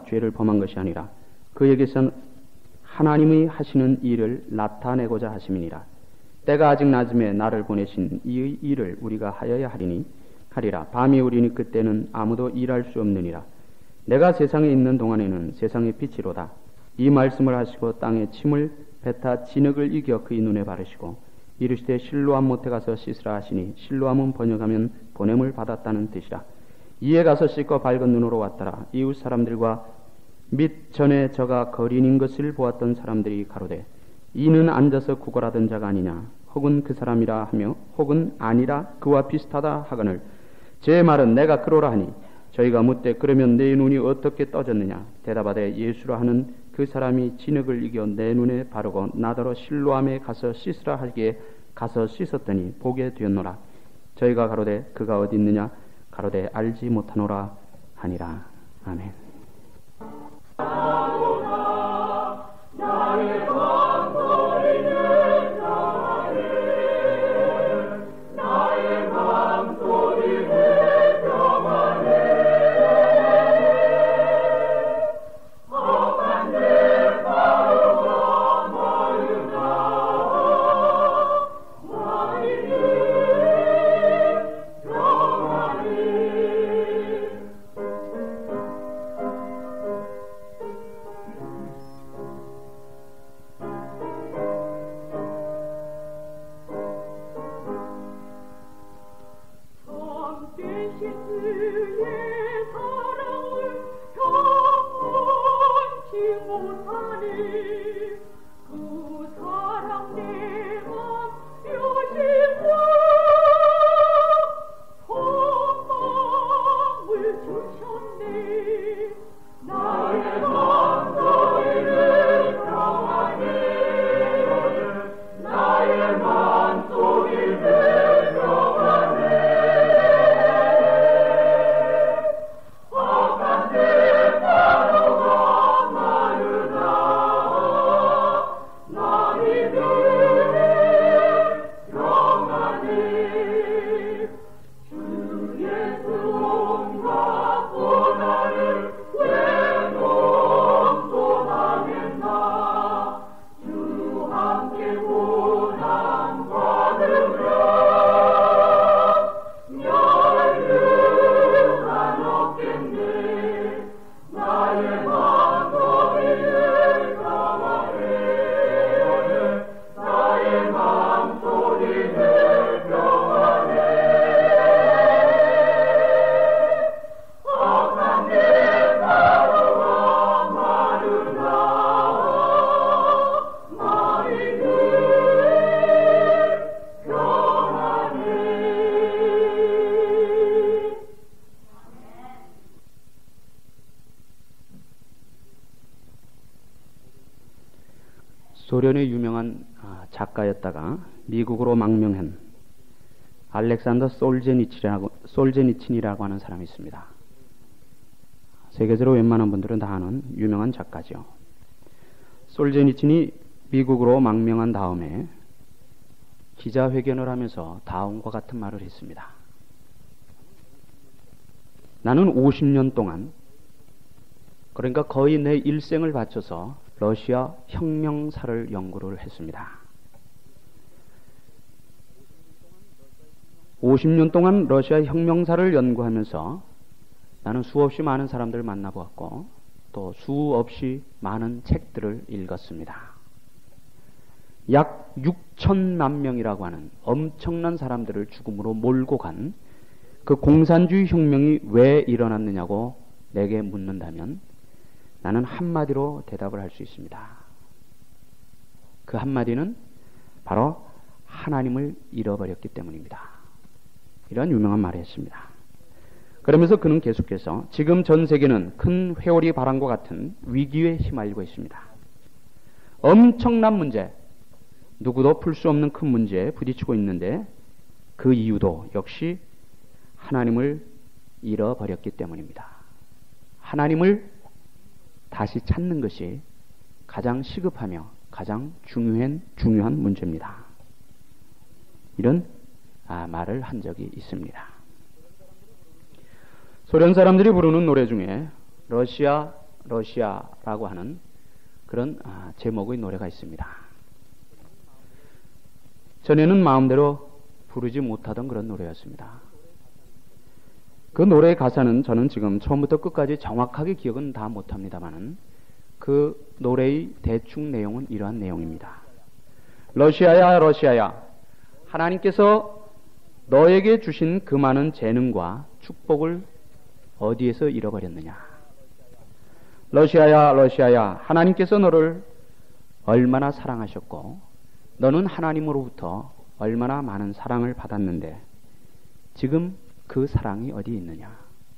죄를 범한 것이 아니라 그에게선 하나님이 하시는 일을 나타내고자 하심이니라. 때가 아직 낮음에 나를 보내신 이의 일을 우리가 하여야 하리라. 밤이 오리니 그때는 아무도 일할 수 없느니라. 내가 세상에 있는 동안에는 세상의 빛이로다. 이 말씀을 하시고 땅에 침을 뱉어 진흙을 이겨 그의 눈에 바르시고 이르시되 실로암 못에 가서 씻으라 하시니 실로암은 번역하면 보냄을 받았다는 뜻이라. 이에 가서 씻고 밝은 눈으로 왔더라. 이웃 사람들과 및 전에 저가 거린인 것을 보았던 사람들이 가로되 이는 앉아서 구걸하던 자가 아니냐 혹은 그 사람이라 하며 혹은 아니라 그와 비슷하다 하거늘 제 말은 내가 그러라 하니 저희가 묻되 그러면 내 눈이 어떻게 떠졌느냐 대답하되 예수라 하는 그 사람이 진흙을 이겨 내 눈에 바르고 나더러 실로암에 가서 씻으라 하기에 가서 씻었더니 보게 되었노라. 저희가 가로되 그가 어디 있느냐 가로되 알지 못하노라 하니라. 아멘. 소련의 유명한 작가였다가 미국으로 망명한 알렉산더 솔제니친이라고 하는 사람이 있습니다. 세계적으로 웬만한 분들은 다 아는 유명한 작가죠. 솔제니친이 미국으로 망명한 다음에 기자회견을 하면서 다음과 같은 말을 했습니다. 나는 50년 동안, 그러니까 거의 내 일생을 바쳐서 러시아 혁명사를 연구를 했습니다. 50년 동안 러시아 혁명사를 연구하면서 나는 수없이 많은 사람들을 만나보았고 또 수없이 많은 책들을 읽었습니다. 약 6천만 명이라고 하는 엄청난 사람들을 죽음으로 몰고 간 그 공산주의 혁명이 왜 일어났느냐고 내게 묻는다면 나는 한마디로 대답을 할 수 있습니다. 그 한마디는 바로 하나님을 잃어버렸기 때문입니다. 이런 유명한 말을 했습니다. 그러면서 그는 계속해서 지금 전 세계는 큰 회오리 바람과 같은 위기에 휘말리고 있습니다. 엄청난 문제, 누구도 풀 수 없는 큰 문제에 부딪히고 있는데 그 이유도 역시 하나님을 잃어버렸기 때문입니다. 하나님을 다시 찾는 것이 가장 시급하며 가장 중요한 문제입니다. 이런 말을 한 적이 있습니다. 소련 사람들이 부르는 노래 중에 러시아 러시아라고 하는 그런 제목의 노래가 있습니다. 전에는 마음대로 부르지 못하던 그런 노래였습니다. 그 노래의 가사는 저는 지금 처음부터 끝까지 정확하게 기억은 다 못합니다만은 그 노래의 대충 내용은 이러한 내용입니다. 러시아야 러시아야, 하나님께서 너에게 주신 그 많은 재능과 축복을 어디에서 잃어버렸느냐. 러시아야 러시아야, 하나님께서 너를 얼마나 사랑하셨고 너는 하나님으로부터 얼마나 많은 사랑을 받았는데 지금 그 사랑이 어디 있느냐.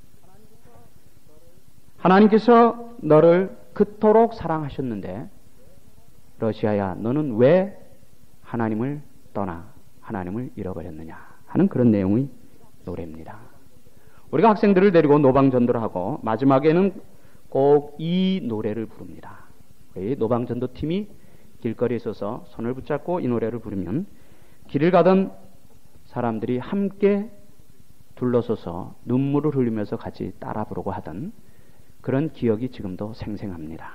하나님께서 너를 그토록 사랑하셨는데 러시아야, 너는 왜 하나님을 떠나 하나님을 잃어버렸느냐 하는 그런 내용의 노래입니다. 우리가 학생들을 데리고 노방전도를 하고 마지막에는 꼭 이 노래를 부릅니다. 우리 노방전도 팀이 길거리에 서서 손을 붙잡고 이 노래를 부르면 길을 가던 사람들이 함께 둘러서서 눈물을 흘리면서 같이 따라 부르고 하던 그런 기억이 지금도 생생합니다.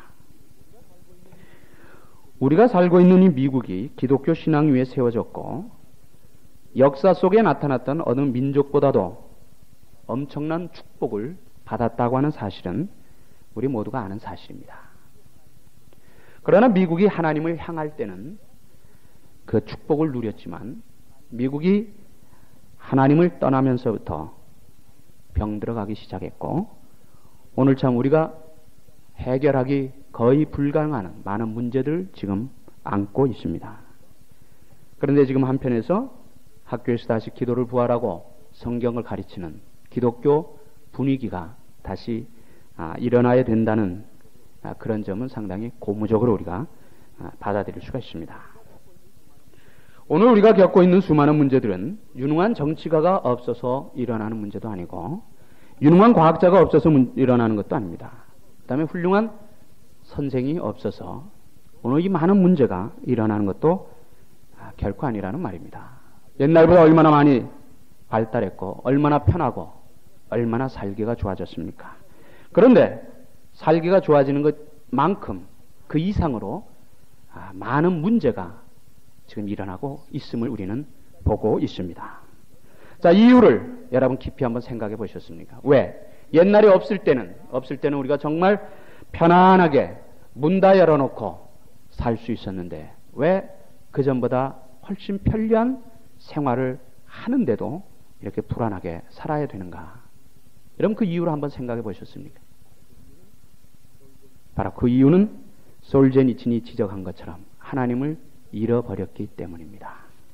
우리가 살고 있는 이 미국이 기독교 신앙 위에 세워졌고 역사 속에 나타났던 어느 민족보다도 엄청난 축복을 받았다고 하는 사실은 우리 모두가 아는 사실입니다. 그러나 미국이 하나님을 향할 때는 그 축복을 누렸지만 미국이 하나님을 떠나면서부터 병들어가기 시작했고 오늘 참 우리가 해결하기 거의 불가능한 많은 문제들을 지금 안고 있습니다. 그런데 지금 한편에서 학교에서 다시 기도를 부활하고 성경을 가르치는 기독교 분위기가 다시 일어나야 된다는 그런 점은 상당히 고무적으로 우리가 받아들일 수가 있습니다. 오늘 우리가 겪고 있는 수많은 문제들은 유능한 정치가가 없어서 일어나는 문제도 아니고 유능한 과학자가 없어서 일어나는 것도 아닙니다. 그 다음에 훌륭한 선생이 없어서 오늘 이 많은 문제가 일어나는 것도 결코 아니라는 말입니다. 옛날보다 얼마나 많이 발달했고 얼마나 편하고 얼마나 살기가 좋아졌습니까? 그런데 살기가 좋아지는 것만큼 그 이상으로 많은 문제가 지금 일어나고 있음을 우리는 보고 있습니다. 자, 이유를 여러분 깊이 한번 생각해 보셨습니까? 왜? 옛날에 없을 때는 우리가 정말 편안하게 문 다 열어놓고 살 수 있었는데 왜 그전보다 훨씬 편리한 생활을 하는데도 이렇게 불안하게 살아야 되는가? 여러분 그 이유를 한번 생각해 보셨습니까? 바로 그 이유는 솔제니친이 지적한 것처럼 하나님을 잃어버렸기 때문입니다.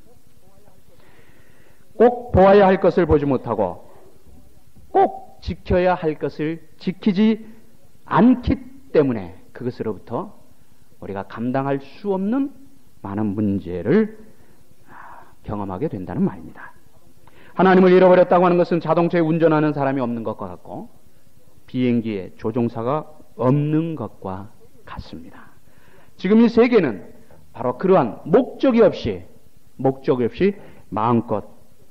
꼭 보아야 할 것을 보지 못하고 꼭 지켜야 할 것을 지키지 않기 때문에 그것으로부터 우리가 감당할 수 없는 많은 문제를 경험하게 된다는 말입니다. 하나님을 잃어버렸다고 하는 것은 자동차에 운전하는 사람이 없는 것과 같고 비행기에 조종사가 없는 것과 같습니다. 지금 이 세계는 바로 그러한 목적이 없이 마음껏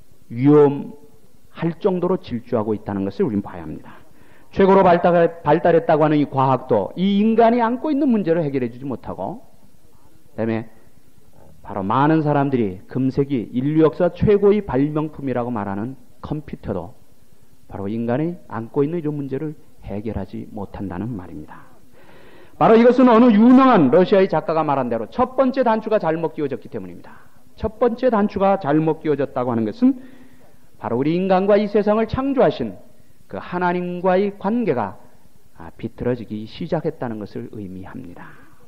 위험할 정도로 질주하고 있다는 것을 우리는 봐야 합니다. 최고로 발달했다고 하는 이 과학도 이 인간이 안고 있는 문제를 해결해 주지 못하고 그다음에 바로 많은 사람들이 금세기 인류 역사 최고의 발명품이라고 말하는 컴퓨터도 바로 인간이 안고 있는 이런 문제를 해결하지 못한다는 말입니다. 바로 이것은 어느 유명한 러시아의 작가가 말한 대로 첫 번째 단추가 잘못 끼워졌기 때문입니다. 첫 번째 단추가 잘못 끼워졌다고 하는 것은 바로 우리 인간과 이 세상을 창조하신 그 하나님과의 관계가 비틀어지기 시작했다는 것을 의미합니다.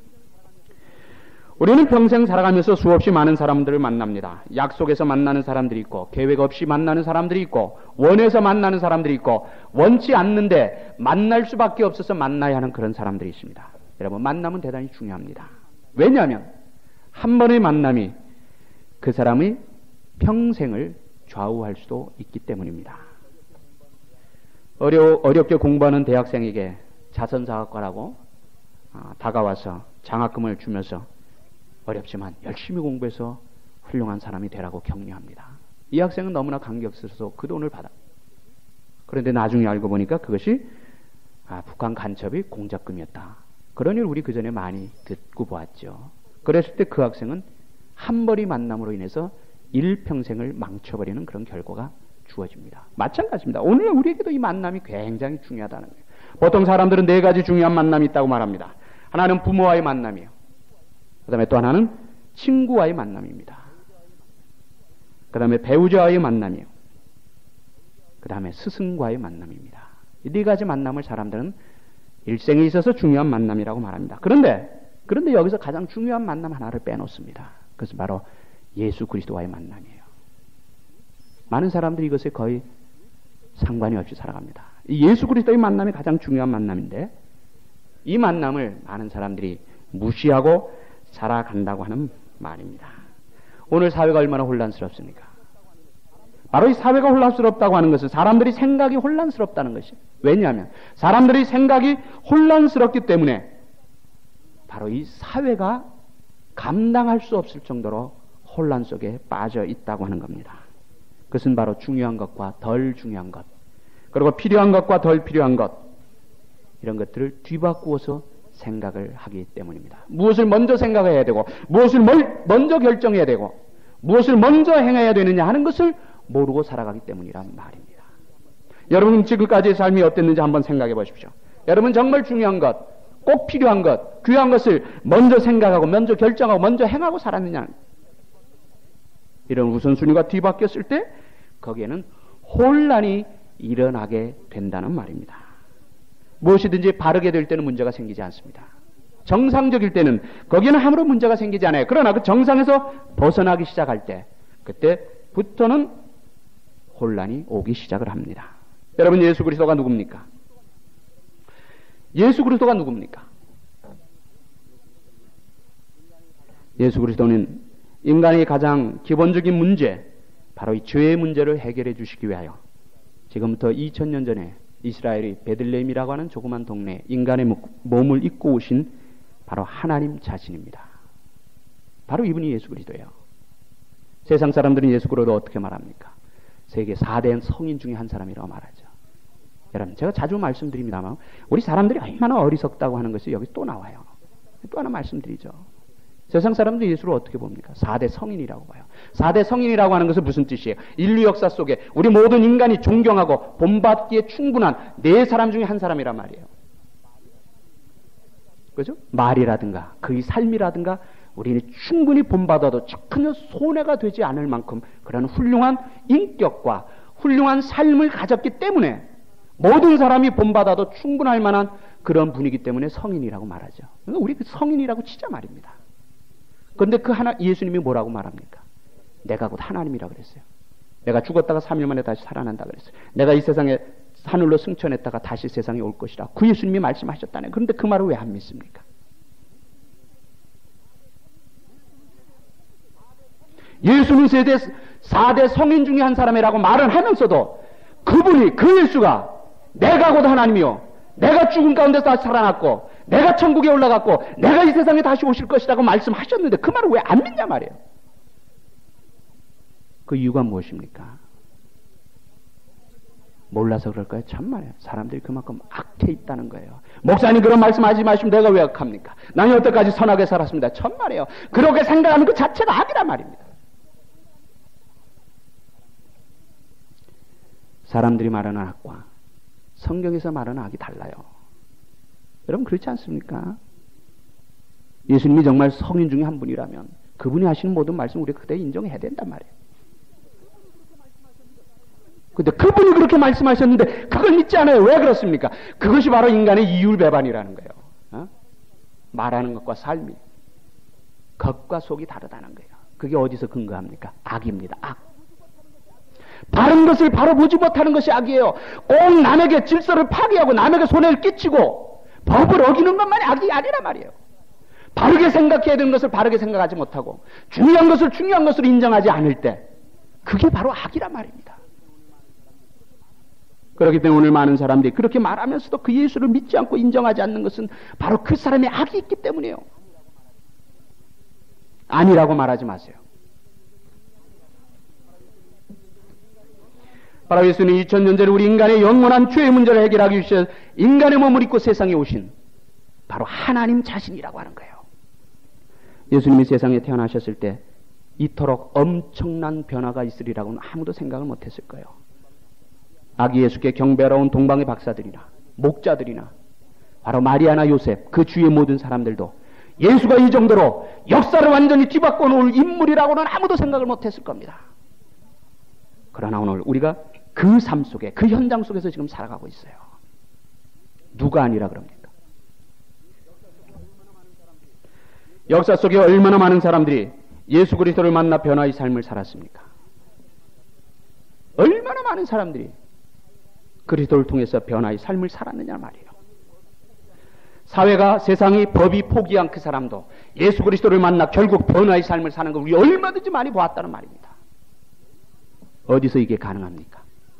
우리는 평생 살아가면서 수없이 많은 사람들을 만납니다. 약속에서 만나는 사람들이 있고 계획 없이 만나는 사람들이 있고 원해서 만나는 사람들이 있고 원치 않는데 만날 수밖에 없어서 만나야 하는 그런 사람들이 있습니다. 여러분 만남은 대단히 중요합니다. 왜냐하면 한 번의 만남이 그 사람의 평생을 좌우할 수도 있기 때문입니다. 어렵게 공부하는 대학생에게 자선사학과라고 다가와서 장학금을 주면서 어렵지만 열심히 공부해서 훌륭한 사람이 되라고 격려합니다. 이 학생은 너무나 감격스러워서 그 돈을 받아. 그런데 나중에 알고 보니까 그것이 북한 간첩이 공작금이었다. 그런 일 우리 그 전에 많이 듣고 보았죠. 그랬을 때 그 학생은 한 번의 만남으로 인해서 일평생을 망쳐버리는 그런 결과가 주어집니다. 마찬가지입니다. 오늘 우리에게도 이 만남이 굉장히 중요하다는 거예요. 보통 사람들은 네 가지 중요한 만남이 있다고 말합니다. 하나는 부모와의 만남이요. 그 다음에 또 하나는 친구와의 만남입니다. 그 다음에 배우자와의 만남이요. 그 다음에 스승과의 만남입니다. 이 네 가지 만남을 사람들은 일생에 있어서 중요한 만남이라고 말합니다. 그런데 여기서 가장 중요한 만남 하나를 빼놓습니다. 그것은 바로 예수 그리스도와의 만남이에요. 많은 사람들이 이것에 거의 상관이 없이 살아갑니다. 이 예수 그리스도의 만남이 가장 중요한 만남인데 이 만남을 많은 사람들이 무시하고 살아간다고 하는 말입니다. 오늘 사회가 얼마나 혼란스럽습니까? 바로 이 사회가 혼란스럽다고 하는 것은 사람들이 생각이 혼란스럽다는 것이. 왜냐하면 사람들이 생각이 혼란스럽기 때문에 바로 이 사회가 감당할 수 없을 정도로 혼란 속에 빠져 있다고 하는 겁니다. 그것은 바로 중요한 것과 덜 중요한 것, 그리고 필요한 것과 덜 필요한 것, 이런 것들을 뒤바꾸어서 생각을 하기 때문입니다. 무엇을 먼저 생각해야 되고 무엇을 먼저 결정해야 되고 무엇을 먼저 행해야 되느냐 하는 것을 모르고 살아가기 때문이란 말입니다. 여러분 지금까지의 삶이 어땠는지 한번 생각해 보십시오. 여러분 정말 중요한 것, 꼭 필요한 것, 귀한 것을 먼저 생각하고 먼저 결정하고 먼저 행하고 살았느냐. 이런 우선순위가 뒤바뀌었을 때 거기에는 혼란이 일어나게 된다는 말입니다. 무엇이든지 바르게 될 때는 문제가 생기지 않습니다. 정상적일 때는 거기에는 아무런 문제가 생기지 않아요. 그러나 그 정상에서 벗어나기 시작할 때 그때부터는 혼란이 오기 시작을 합니다. 여러분 예수 그리스도가 누굽니까? 예수 그리스도가 누굽니까? 예수 그리스도는 인간의 가장 기본적인 문제, 바로 이 죄의 문제를 해결해 주시기 위하여 지금부터 2000년 전에 이스라엘의 베들레헴이라고 하는 조그만 동네에 인간의 몸을 입고 오신 바로 하나님 자신입니다. 바로 이분이 예수 그리스도예요. 세상 사람들은 예수 그리스도를 어떻게 말합니까? 세계 4대 성인 중에 한 사람이라고 말하죠. 여러분 제가 자주 말씀드립니다만 우리 사람들이 얼마나 어리석다고 하는 것이 여기 또 나와요. 또 하나 말씀드리죠. 세상 사람들이 예수를 어떻게 봅니까? 4대 성인이라고 봐요. 4대 성인이라고 하는 것은 무슨 뜻이에요? 인류 역사 속에 우리 모든 인간이 존경하고 본받기에 충분한 네 사람 중에 한 사람이란 말이에요. 그죠? 말이라든가 그의 삶이라든가 우리는 충분히 본받아도 전혀 손해가 되지 않을 만큼 그런 훌륭한 인격과 훌륭한 삶을 가졌기 때문에 모든 사람이 본받아도 충분할 만한 그런 분이기 때문에 성인이라고 말하죠. 우리 그 성인이라고 치자 말입니다. 그런데 그 예수님이 뭐라고 말합니까? 내가 곧 하나님이라고 그랬어요. 내가 죽었다가 3일 만에 다시 살아난다 그랬어요. 내가 이 세상에 하늘로 승천했다가 다시 세상에 올 것이라 그 예수님이 말씀하셨다네. 그런데 그 말을 왜 안 믿습니까? 예수는 4대 성인 중에 한 사람이라고 말은 하면서도 그분이 그 예수가 내가 곧 하나님이요 내가 죽은 가운데서 다시 살아났고 내가 천국에 올라갔고 내가 이 세상에 다시 오실 것이라고 말씀하셨는데 그 말을 왜 안 믿냐 말이에요. 그 이유가 무엇입니까? 몰라서 그럴까요? 참말이에요. 사람들이 그만큼 악해 있다는 거예요. 목사님 그런 말씀하지 마시면 내가 왜 악합니까? 나는 여태까지 선하게 살았습니다. 참말이에요. 그렇게 생각하는 그 자체가 악이란 말입니다. 사람들이 말하는 악과 성경에서 말하는 악이 달라요. 여러분 그렇지 않습니까? 예수님이 정말 성인 중에 한 분이라면 그분이 하시는 모든 말씀 우리가 그대로 인정해야 된단 말이에요. 근데 그분이 그렇게 말씀하셨는데 그걸 믿지 않아요. 왜 그렇습니까? 그것이 바로 인간의 이율배반이라는 거예요. 말하는 것과 삶이 겉과 속이 다르다는 거예요. 그게 어디서 근거합니까? 악입니다. 악. 바른 것을 바로 보지 못하는 것이 악이에요. 꼭 남에게 질서를 파괴하고 남에게 손해를 끼치고 법을 어기는 것만이 악이 아니란 말이에요. 바르게 생각해야 되는 것을 바르게 생각하지 못하고 중요한 것을 중요한 것으로 인정하지 않을 때 그게 바로 악이란 말입니다. 그렇기 때문에 오늘 많은 사람들이 그렇게 말하면서도 그 예수를 믿지 않고 인정하지 않는 것은 바로 그 사람의 악이 있기 때문이에요. 아니라고 말하지 마세요. 바로 예수는 2000년 전에 우리 인간의 영원한 죄의 문제를 해결하기 위해서 인간의 몸을 입고 세상에 오신 바로 하나님 자신이라고 하는 거예요. 예수님이 세상에 태어나셨을 때 이토록 엄청난 변화가 있으리라고는 아무도 생각을 못했을 거예요. 아기 예수께 경배하러 온 동방의 박사들이나 목자들이나 바로 마리아나 요셉 그 주위의 모든 사람들도 예수가 이 정도로 역사를 완전히 뒤바꿔 놓을 인물이라고는 아무도 생각을 못했을 겁니다. 그러나 오늘 우리가 그 삶 속에 그 현장 속에서 지금 살아가고 있어요. 누가 아니라 그럽니까? 역사 속에 얼마나 많은 사람들이 예수 그리스도를 만나 변화의 삶을 살았습니까? 얼마나 많은 사람들이 그리스도를 통해서 변화의 삶을 살았느냐 말이에요. 사회가 세상이 법이 포기한 그 사람도 예수 그리스도를 만나 결국 변화의 삶을 사는 걸 우리 얼마든지 많이 보았다는 말입니다. 어디서 이게 가능합니까?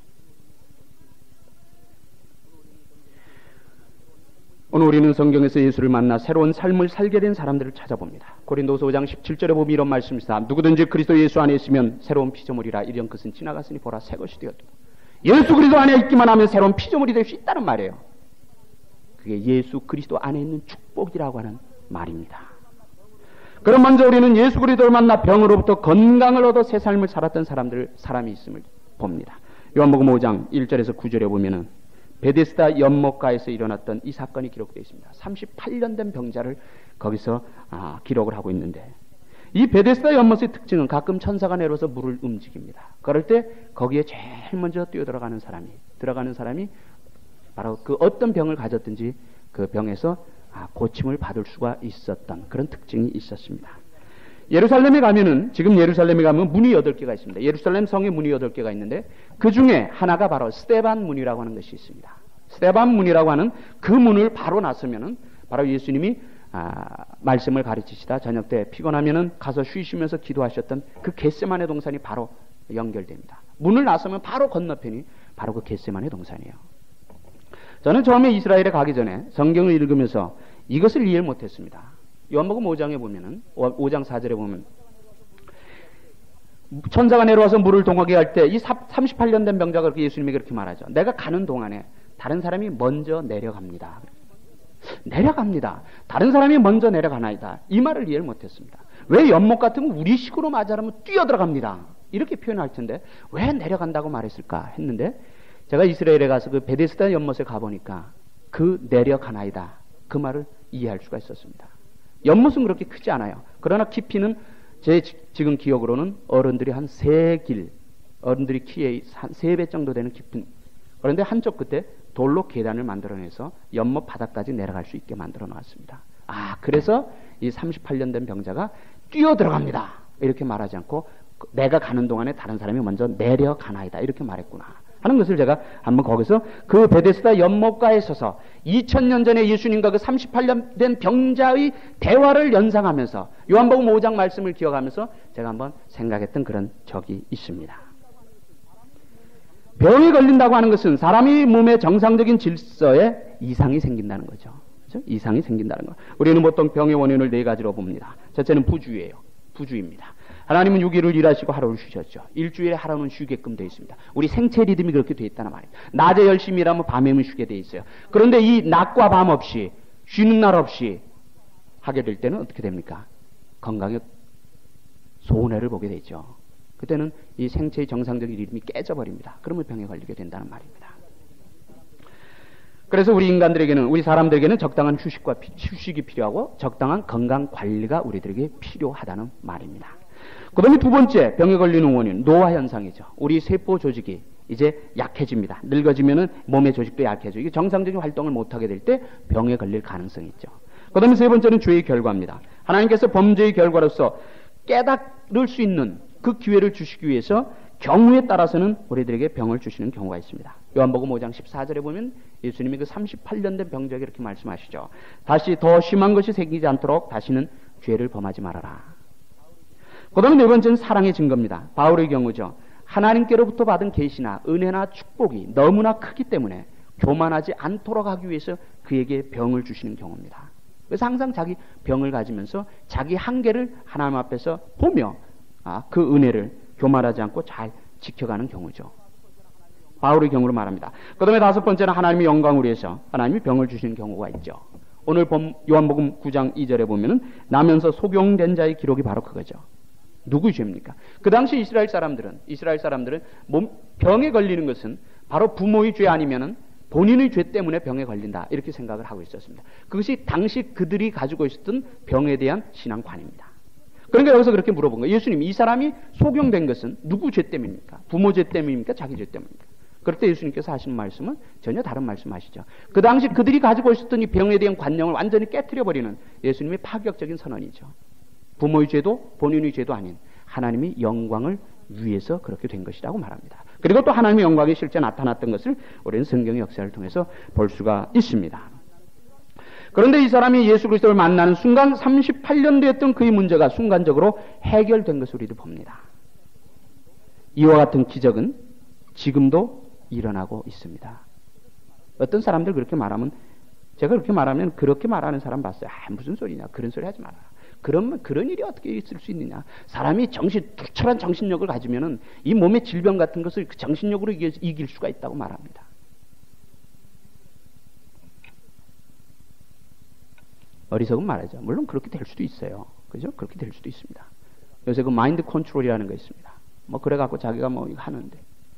오늘 우리는 성경에서 예수를 만나 새로운 삶을 살게 된 사람들을 찾아봅니다. 고린도서 5장 17절에 보면 이런 말씀이 있습니다. 누구든지 그리스도 예수 안에 있으면 새로운 피조물이라. 이런 것은 지나갔으니 보라 새 것이 되었다. 예수 그리스도 안에 있기만 하면 새로운 피조물이 될 수 있다는 말이에요. 그게 예수 그리스도 안에 있는 축복이라고 하는 말입니다. 그럼 먼저 우리는 예수 그리스도를 만나 병으로부터 건강을 얻어 새 삶을 살았던 사람이 있음을 봅니다. 요한복음 5장 1절에서 9절에 보면은 베데스다 연못가에서 일어났던 이 사건이 기록되어 있습니다. 38년 된 병자를 거기서 기록을 하고 있는데, 이 베데스다 연못의 특징은 가끔 천사가 내려서 물을 움직입니다. 그럴 때 거기에 제일 먼저 뛰어들어가는 사람이 바로 그 어떤 병을 가졌든지 그 병에서 고침을 받을 수가 있었던 그런 특징이 있었습니다. 예루살렘에 가면은, 지금 예루살렘에 가면 문이 8개가 있습니다. 예루살렘 성에 문이 8개가 있는데 그 중에 하나가 바로 스데반 문이라고 하는 것이 있습니다. 스데반 문이라고 하는 그 문을 바로 나서면은 바로 예수님이 말씀을 가르치시다 저녁 때 피곤하면은 가서 쉬시면서 기도하셨던 그 겟세마네 동산이 바로 연결됩니다. 문을 나서면 바로 건너편이 바로 그 겟세마네 동산이에요. 저는 처음에 이스라엘에 가기 전에 성경을 읽으면서 이것을 이해를 못했습니다. 요한복음 5장에 보면은 5장 4절에 보면 천사가 내려와서 물을 동하게 할 때 이 38년 된 병자가 그렇게 예수님이 그렇게 말하죠. 내가 가는 동안에 다른 사람이 먼저 내려갑니다. 다른 사람이 먼저 내려가나이다. 이 말을 이해를 못했습니다. 왜 연못 같으면 우리식으로 말하자면 뛰어들어갑니다. 이렇게 표현할 텐데 왜 내려간다고 말했을까 했는데, 제가 이스라엘에 가서 그 베데스다 연못에 가보니까 그 내려가나이다 그 말을 이해할 수가 있었습니다. 연못은 그렇게 크지 않아요. 그러나 깊이는 제 지금 기억으로는 어른들이 한 3길, 어른들이 키에 한 3배 정도 되는 깊은, 그런데 한쪽 끝에 돌로 계단을 만들어내서 연못 바닥까지 내려갈 수 있게 만들어 놨습니다. 그래서 이 38년 된 병자가 뛰어들어갑니다 이렇게 말하지 않고 내가 가는 동안에 다른 사람이 먼저 내려가나이다 이렇게 말했구나 하는 것을 제가 한번 거기서 그 베데스다 연못가에 서서 2000년 전에 예수님과 그 38년 된 병자의 대화를 연상하면서 요한복음 5장 말씀을 기억하면서 제가 한번 생각했던 그런 적이 있습니다. 병에 걸린다고 하는 것은 사람이 몸의 정상적인 질서에 이상이 생긴다는 거죠. 그렇죠? 이상이 생긴다는 거. 우리는 보통 병의 원인을 4가지로 봅니다. 첫째는 부주의예요. 부주의입니다. 하나님은 6일을 일하시고 하루를 쉬셨죠. 일주일에 하루는 쉬게끔 되어 있습니다. 우리 생체 리듬이 그렇게 되어 있다는 말이에요. 낮에 열심히 일하면 밤에는 쉬게 되어 있어요. 그런데 이 낮과 밤 없이, 쉬는 날 없이 하게 될 때는 어떻게 됩니까? 건강에 손해를 보게 되죠. 그때는 이 생체의 정상적인 리듬이 깨져버립니다. 그러면 병에 걸리게 된다는 말입니다. 그래서 우리 인간들에게는, 우리 사람들에게는 적당한 휴식이 필요하고 적당한 건강 관리가 우리들에게 필요하다는 말입니다. 그 다음에 2번째 병에 걸리는 원인, 노화 현상이죠. 우리 세포 조직이 이제 약해집니다. 늙어지면은 몸의 조직도 약해져. 이게 정상적인 활동을 못하게 될 때 병에 걸릴 가능성이 있죠. 그 다음에 3번째는 죄의 결과입니다. 하나님께서 범죄의 결과로서 깨달을 수 있는 그 기회를 주시기 위해서 경우에 따라서는 우리들에게 병을 주시는 경우가 있습니다. 요한복음 5장 14절에 보면 예수님이 그 38년 된 병자에게 이렇게 말씀하시죠. 다시 더 심한 것이 생기지 않도록 다시는 죄를 범하지 말아라. 그 다음에 4번째는 사랑의 증거입니다. 바울의 경우죠. 하나님께로부터 받은 계시나 은혜나 축복이 너무나 크기 때문에 교만하지 않도록 하기 위해서 그에게 병을 주시는 경우입니다. 그래서 항상 자기 병을 가지면서 자기 한계를 하나님 앞에서 보며 그 은혜를 교만하지 않고 잘 지켜가는 경우죠. 바울의 경우로 말합니다. 그 다음에 다섯 번째는 하나님의 영광을 위해서 하나님이 병을 주시는 경우가 있죠. 오늘 요한복음 9장 2절에 보면은 나면서 소경된 자의 기록이 바로 그거죠. 누구의 죄입니까? 그 당시 이스라엘 사람들은 병에 걸리는 것은 바로 부모의 죄 아니면은 본인의 죄 때문에 병에 걸린다 이렇게 생각을 하고 있었습니다. 그것이 당시 그들이 가지고 있었던 병에 대한 신앙관입니다. 그러니까 여기서 그렇게 물어본 거예요. 예수님, 이 사람이 소경된 것은 누구 죄 때문입니까? 부모 죄 때문입니까? 자기 죄 때문입니까? 그럴 때 예수님께서 하시는 말씀은 전혀 다른 말씀하시죠. 그 당시 그들이 가지고 있었던 이 병에 대한 관념을 완전히 깨트려버리는 예수님의 파격적인 선언이죠. 부모의 죄도 본인의 죄도 아닌 하나님의 영광을 위해서 그렇게 된 것이라고 말합니다. 그리고 또 하나님의 영광이 실제 나타났던 것을 우리는 성경의 역사를 통해서 볼 수가 있습니다. 그런데 이 사람이 예수 그리스도를 만나는 순간 38년 되었던 그의 문제가 순간적으로 해결된 것을 우리도 봅니다. 이와 같은 기적은 지금도 일어나고 있습니다. 어떤 사람들 그렇게 말하면 제가 그렇게 말하면 그렇게 말하는 사람 봤어요. 무슨 소리냐. 그런 소리 하지 마라. 그런 일이 어떻게 있을 수 있느냐. 사람이 투철한 정신력을 가지면은 이 몸의 질병 같은 것을 그 정신력으로 이길 수가 있다고 말합니다. 어리석은 말이죠. 물론 그렇게 될 수도 있어요. 그죠? 그렇게 될 수도 있습니다. 요새 그 마인드 컨트롤이라는 거 있습니다. 그래갖고 자기가 이거 하는데.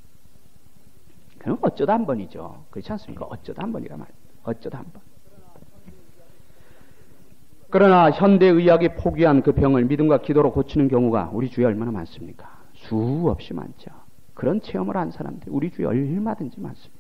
그럼 어쩌다 한 번이죠. 그렇지 않습니까? 어쩌다 한 번이라 말이에요. 어쩌다 한 번. 그러나 현대의학이 포기한 그 병을 믿음과 기도로 고치는 경우가 우리 주위에 얼마나 많습니까? 수없이 많죠. 그런 체험을 한 사람들이 우리 주위에 얼마든지 많습니다.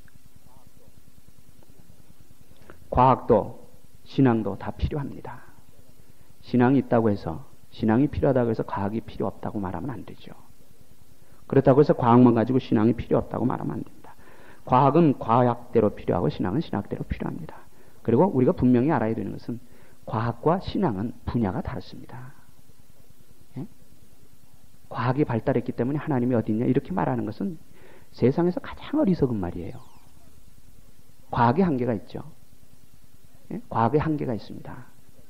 과학도 신앙도 다 필요합니다. 신앙이 있다고 해서 신앙이 필요하다고 해서 과학이 필요 없다고 말하면 안 되죠. 그렇다고 해서 과학만 가지고 신앙이 필요 없다고 말하면 안 됩니다. 과학은 과학대로 필요하고 신앙은 신학대로 필요합니다. 그리고 우리가 분명히 알아야 되는 것은 과학과 신앙은 분야가 다릅니다. 예? 과학이 발달했기 때문에 하나님이 어디 있냐 이렇게 말하는 것은 세상에서 가장 어리석은 말이에요. 과학의 한계가 있죠. 예? 과학의 한계가 있습니다.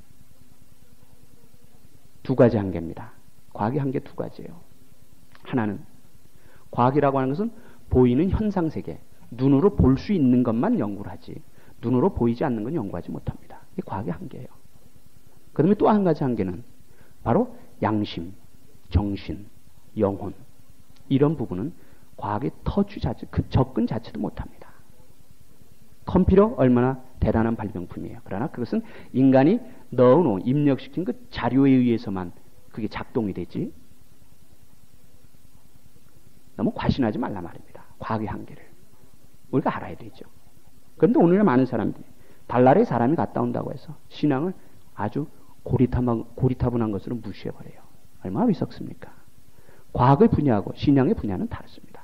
두 가지 한계입니다. 과학의 한계 두 가지예요. 하나는 과학이라고 하는 것은 보이는 현상세계, 눈으로 볼 수 있는 것만 연구를 하지 눈으로 보이지 않는 건 연구하지 못합니다. 이게 과학의 한계예요. 그 다음에 또 한 가지 한계는 바로 양심, 정신, 영혼 이런 부분은 과학의 터치 자체, 그 접근 자체도 못합니다. 컴퓨터 얼마나 대단한 발명품이에요. 그러나 그것은 인간이 넣어놓은 입력시킨 그 자료에 의해서만 그게 작동이 되지 너무 과신하지 말라 말입니다. 과학의 한계를 우리가 알아야 되죠. 그런데 오늘날 많은 사람들이 달나라에 사람이 갔다 온다고 해서 신앙을 아주 고리타분한 것으로 무시해버려요. 얼마나 위석습니까? 과학의 분야하고 신앙의 분야는 다릅니다.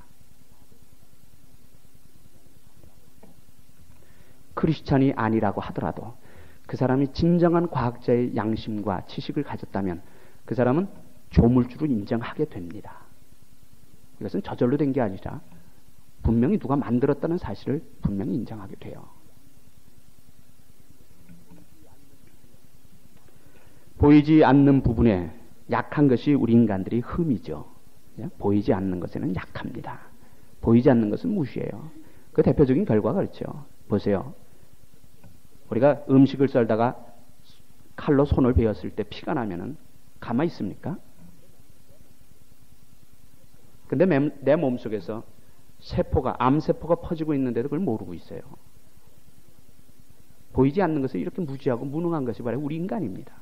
크리스찬이 아니라고 하더라도 그 사람이 진정한 과학자의 양심과 지식을 가졌다면 그 사람은 조물주를 인정하게 됩니다. 이것은 저절로 된 게 아니라 분명히 누가 만들었다는 사실을 분명히 인정하게 돼요. 보이지 않는 부분에 약한 것이 우리 인간들이 흠이죠. 보이지 않는 것에는 약합니다. 보이지 않는 것은 무시해요. 그 대표적인 결과가 그렇죠. 보세요. 우리가 음식을 썰다가 칼로 손을 베었을 때 피가 나면은 가만히 있습니까? 근데 내 몸속에서 암세포가 퍼지고 있는데도 그걸 모르고 있어요. 보이지 않는 것을 이렇게 무지하고 무능한 것이 바로 우리 인간입니다.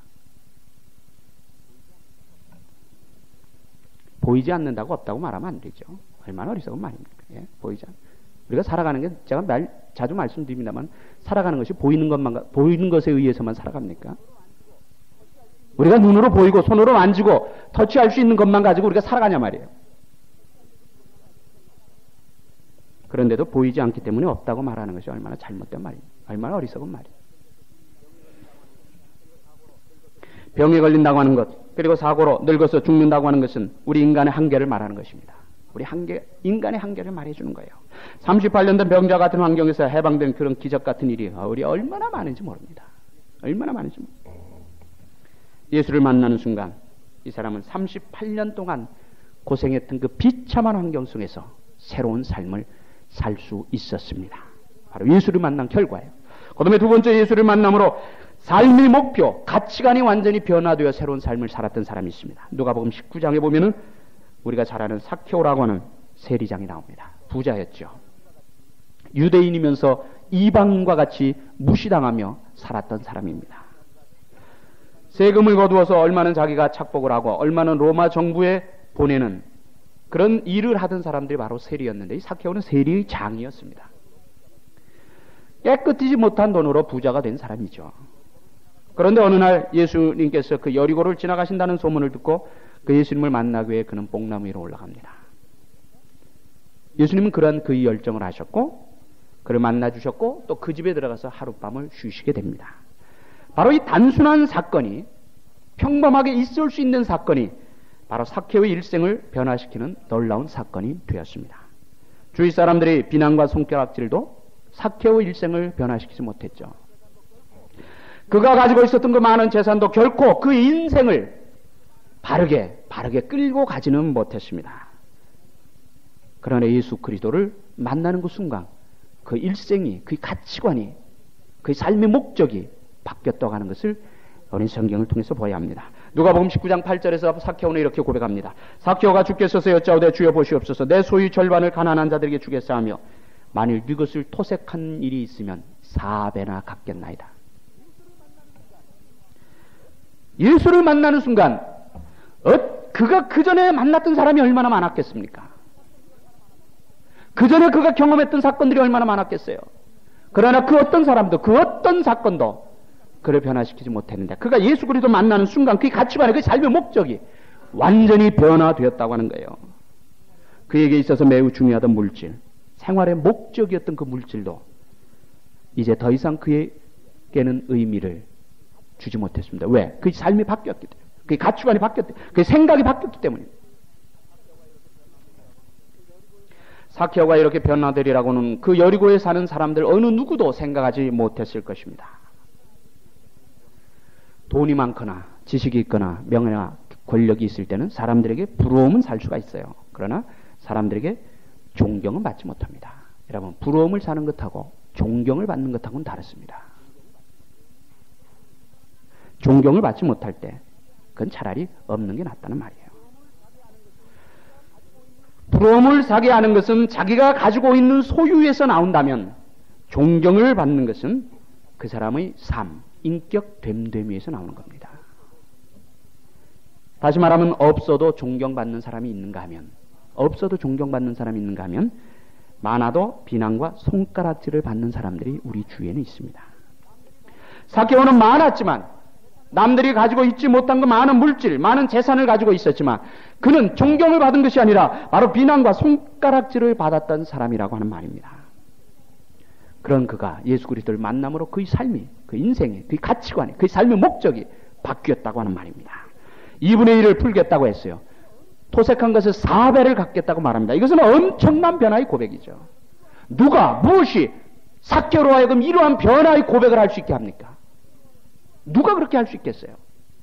보이지 않는다고 없다고 말하면 안 되죠. 얼마나 어리석은 말입니까? 예? 보이지 않. 우리가 살아가는 게 제가 자주 말씀드립니다만 살아가는 것이 보이는 것에 의해서만 살아갑니까? 우리가 눈으로 보이고 손으로 만지고 터치할 수 있는 것만 가지고 우리가 살아가냐 말이에요. 그런데도 보이지 않기 때문에 없다고 말하는 것이 얼마나 잘못된 말이에요. 얼마나 어리석은 말이에요. 병에 걸린다고 하는 것, 그리고 사고로 늙어서 죽는다고 하는 것은 우리 인간의 한계를 말하는 것입니다. 인간의 한계를 말해주는 거예요. 38년 된 병자 같은 환경에서 해방된 그런 기적 같은 일이 우리 얼마나 많은지 모릅니다. 얼마나 많은지 모릅니다. 예수를 만나는 순간 이 사람은 38년 동안 고생했던 그 비참한 환경 속에서 새로운 삶을 살 수 있었습니다. 바로 예수를 만난 결과예요. 그 다음에 두 번째 예수를 만남으로 삶의 목표, 가치관이 완전히 변화되어 새로운 삶을 살았던 사람이 있습니다. 누가복음 19장에 보면은 우리가 잘 아는 삭개오라고 하는 세리장이 나옵니다. 부자였죠. 유대인이면서 이방인과 같이 무시당하며 살았던 사람입니다. 세금을 거두어서 얼마는 자기가 착복을 하고 얼마는 로마 정부에 보내는 그런 일을 하던 사람들이 바로 세리였는데, 이 삭개오는 세리의 장이었습니다. 깨끗이지 못한 돈으로 부자가 된 사람이죠. 그런데 어느 날 예수님께서 그 여리고를 지나가신다는 소문을 듣고 그 예수님을 만나기 위해 그는 뽕나무 위로 올라갑니다. 예수님은 그러한 그의 열정을 아셨고 그를 만나주셨고 또 그 집에 들어가서 하룻밤을 쉬시게 됩니다. 바로 이 단순한 사건이, 평범하게 있을 수 있는 사건이 바로 삭개오의 일생을 변화시키는 놀라운 사건이 되었습니다. 주위 사람들이 비난과 손가락질도 삭개오의 일생을 변화시키지 못했죠. 그가 가지고 있었던 그 많은 재산도 결코 그 인생을 바르게 끌고 가지는 못했습니다. 그러나 예수 그리스도를 만나는 그 순간 그 일생이, 그 가치관이, 그 삶의 목적이 바뀌었다고 하는 것을 우리 성경을 통해서 보아야 합니다. 누가복음 19장 8절에서 삭개오는 이렇게 고백합니다. 삭개오가 주께서서 여짜오되 주여 보시옵소서, 내 소유 절반을 가난한 자들에게 주겠사 하며 만일 네 것을 토색한 일이 있으면 4배나 갚겠나이다. 예수를 만나는 순간 그가 그 전에 만났던 사람이 얼마나 많았겠습니까? 그 전에 그가 경험했던 사건들이 얼마나 많았겠어요. 그러나 그 어떤 사람도, 그 어떤 사건도 그를 변화시키지 못했는데, 그가 예수 그리스도 만나는 순간 그 가치관의 그 삶의 목적이 완전히 변화되었다고 하는 거예요. 그에게 있어서 매우 중요하던 물질, 생활의 목적이었던 그 물질도 이제 더 이상 그에게는 의미를 주지 못했습니다. 왜? 그 삶이 바뀌었기 때문에, 그 가치관이 바뀌었기 때문에, 그 생각이 바뀌었기 때문입니다. 삭개오가 이렇게 변화되리라고는 그 여리고에 사는 사람들 어느 누구도 생각하지 못했을 것입니다. 돈이 많거나 지식이 있거나 명예나 권력이 있을 때는 사람들에게 부러움은 살 수가 있어요. 그러나 사람들에게 존경은 받지 못합니다. 여러분, 부러움을 사는 것하고 존경을 받는 것하고는 다릅니다. 존경을 받지 못할 때 그건 차라리 없는 게 낫다는 말이에요. 부러움을 사게 하는 것은 자기가 가지고 있는 소유에서 나온다면, 존경을 받는 것은 그 사람의 삶, 인격 됨됨이에서 나오는 겁니다. 다시 말하면 없어도 존경받는 사람이 있는가 하면, 많아도 비난과 손가락질을 받는 사람들이 우리 주위에는 있습니다. 삭개오는 많았지만, 남들이 가지고 있지 못한 그 많은 물질, 많은 재산을 가지고 있었지만 그는 존경을 받은 것이 아니라 바로 비난과 손가락질을 받았던 사람이라고 하는 말입니다. 그런 그가 예수 그리스도를 만남으로 그의 삶이, 그 인생이, 그 가치관이, 그 삶의 목적이 바뀌었다고 하는 말입니다. 2분의 1을 풀겠다고 했어요. 토색한 것을 4배를 갚겠다고 말합니다. 이것은 엄청난 변화의 고백이죠. 누가, 무엇이 삭개오로 하여금 이러한 변화의 고백을 할 수 있게 합니까? 누가 그렇게 할 수 있겠어요?